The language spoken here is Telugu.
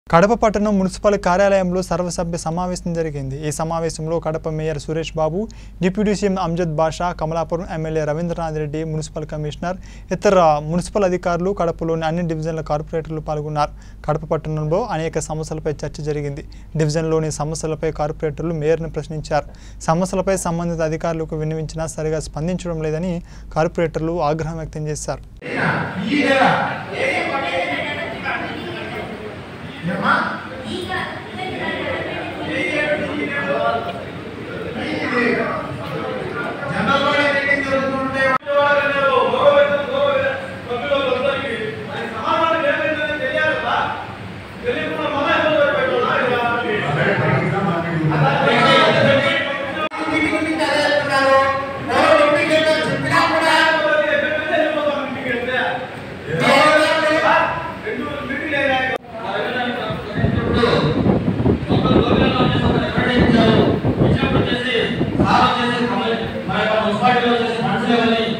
కడప పట్టణం మున్సిపల్ కార్యాలయంలో సర్వసభ్య సమావేశం జరిగింది। ఈ సమావేశంలో Kadapa mayor Suresh Babu, deputy CM Amjad Basha, Kamalapuram MLA Ravindranath Reddy, municipal commissioner, ఇతర మున్సిపల్ అధికారులు, కడపలోని అన్ని డివిజన్ల కార్పొరేటర్లు పాల్గొన్నారు। కడప పట్టణంలో అనేక సమస్యలపై చర్చ జరిగింది। డివిజన్లోని సమస్యలపై కార్పొరేటర్లు మేయర్ను ప్రశ్నించారు। సమస్యలపై సంబంధిత అధికారులకు విన్నవించినా సరిగా స్పందించడం లేదని కార్పొరేటర్లు ఆగ్రహం వ్యక్తం చేశారు। मुन्सिपालिटी